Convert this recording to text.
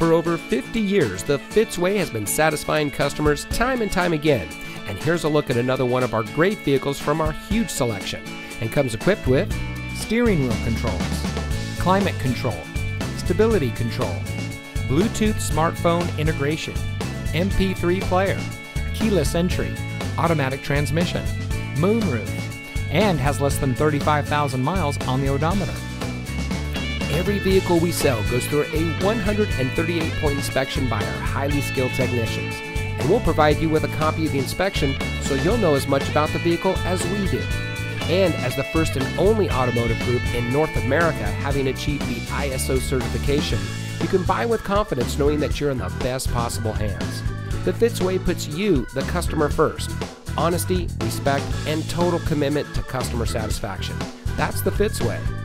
For over 50 years, the Fitzway has been satisfying customers time and time again. And here's a look at another one of our great vehicles from our huge selection, and comes equipped with steering wheel controls, climate control, stability control, Bluetooth smartphone integration, MP3 player, keyless entry, automatic transmission, moonroof, and has less than 35,000 miles on the odometer. Every vehicle we sell goes through a 138-point inspection by our highly skilled technicians. And we'll provide you with a copy of the inspection so you'll know as much about the vehicle as we do. And as the first and only automotive group in North America having achieved the ISO certification, you can buy with confidence knowing that you're in the best possible hands. The Fitzway puts you, the customer, first. Honesty, respect, and total commitment to customer satisfaction. That's the Fitzway.